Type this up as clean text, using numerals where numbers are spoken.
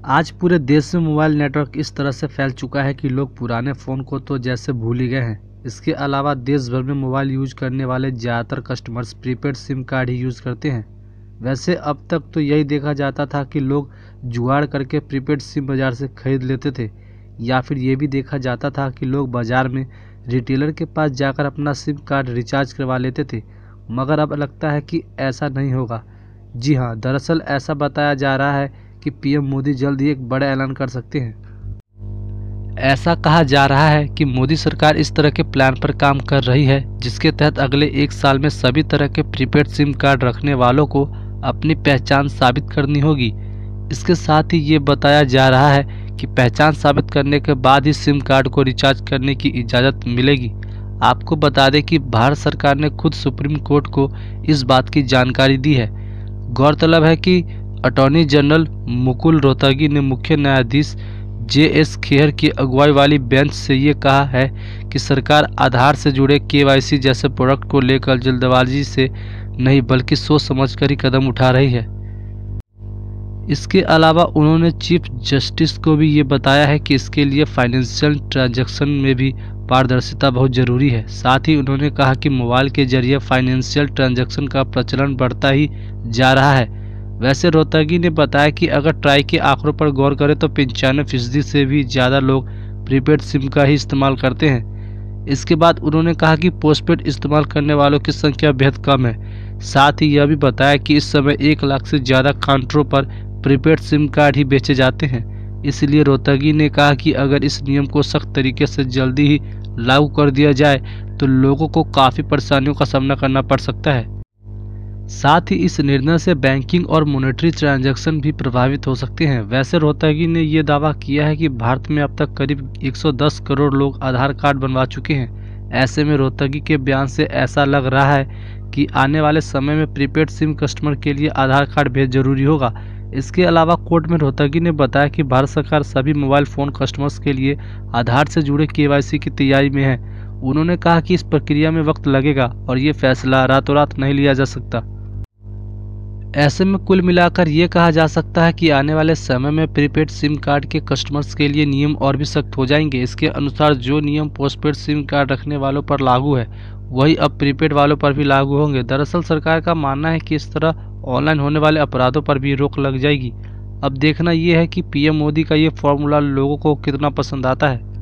आज पूरे देश में मोबाइल नेटवर्क इस तरह से फैल चुका है कि लोग पुराने फ़ोन को तो जैसे भूल ही गए हैं। इसके अलावा देश भर में मोबाइल यूज करने वाले ज़्यादातर कस्टमर्स प्रीपेड सिम कार्ड ही यूज़ करते हैं। वैसे अब तक तो यही देखा जाता था कि लोग जुगाड़ करके प्रीपेड सिम बाज़ार से खरीद लेते थे, या फिर ये भी देखा जाता था कि लोग बाज़ार में रिटेलर के पास जाकर अपना सिम कार्ड रिचार्ज करवा लेते थे। मगर अब लगता है कि ऐसा नहीं होगा। जी हाँ, दरअसल ऐसा बताया जा रहा है कि पीएम मोदी जल्द ही एक बड़ा ऐलान कर सकते हैं। ऐसा कहा जा रहा है कि मोदी सरकार इस तरह के प्लान पर काम कर रही है, जिसके तहत अगले 1 साल में सभी तरह के प्रीपेड सिम कार्ड रखने वालों को अपनी पहचान साबित करनी होगी। इसके साथ ही ये बताया जा रहा है कि पहचान साबित करने के बाद ही सिम कार्ड को रिचार्ज करने की इजाज़त मिलेगी। आपको बता दें कि भारत सरकार ने खुद सुप्रीम कोर्ट को इस बात की जानकारी दी है। गौरतलब है कि अटॉर्नी जनरल मुकुल रोहतगी ने मुख्य न्यायाधीश JS खेहर की अगुवाई वाली बेंच से ये कहा है कि सरकार आधार से जुड़े KYC जैसे प्रोडक्ट को लेकर जल्दबाजी से नहीं बल्कि सोच समझकर ही कदम उठा रही है। इसके अलावा उन्होंने चीफ जस्टिस को भी ये बताया है कि इसके लिए फाइनेंशियल ट्रांजैक्शन में भी पारदर्शिता बहुत ज़रूरी है। साथ ही उन्होंने कहा कि मोबाइल के जरिए फाइनेंशियल ट्रांजैक्शन का प्रचलन बढ़ता ही जा रहा है। वैसे रोहतगी ने बताया कि अगर ट्राई के आंकड़ों पर गौर करें तो 95% से भी ज़्यादा लोग प्रीपेड सिम का ही इस्तेमाल करते हैं। इसके बाद उन्होंने कहा कि पोस्टपेड इस्तेमाल करने वालों की संख्या बेहद कम है। साथ ही यह भी बताया कि इस समय 1 लाख से ज़्यादा काउंटरों पर प्रीपेड सिम कार्ड ही बेचे जाते हैं। इसलिए रोहतगी ने कहा कि अगर इस नियम को सख्त तरीके से जल्दी ही लागू कर दिया जाए तो लोगों को काफ़ी परेशानियों का सामना करना पड़ सकता है। साथ ही इस निर्णय से बैंकिंग और मॉनेटरी ट्रांजैक्शन भी प्रभावित हो सकते हैं। वैसे रोहतगी ने यह दावा किया है कि भारत में अब तक करीब 110 करोड़ लोग आधार कार्ड बनवा चुके हैं। ऐसे में रोहतगी के बयान से ऐसा लग रहा है कि आने वाले समय में प्रीपेड सिम कस्टमर के लिए आधार कार्ड बेहद जरूरी होगा। इसके अलावा कोर्ट में रोहतगी ने बताया कि भारत सरकार सभी मोबाइल फ़ोन कस्टमर्स के लिए आधार से जुड़े KYC की तैयारी में है। उन्होंने कहा कि इस प्रक्रिया में वक्त लगेगा और ये फैसला रातों रात नहीं लिया जा सकता। ऐसे में कुल मिलाकर ये कहा जा सकता है कि आने वाले समय में प्रीपेड सिम कार्ड के कस्टमर्स के लिए नियम और भी सख्त हो जाएंगे। इसके अनुसार जो नियम पोस्टपेड सिम कार्ड रखने वालों पर लागू है वही अब प्रीपेड वालों पर भी लागू होंगे। दरअसल सरकार का मानना है कि इस तरह ऑनलाइन होने वाले अपराधों पर भी रोक लग जाएगी। अब देखना ये है कि पीएम मोदी का ये फॉर्मूला लोगों को कितना पसंद आता है।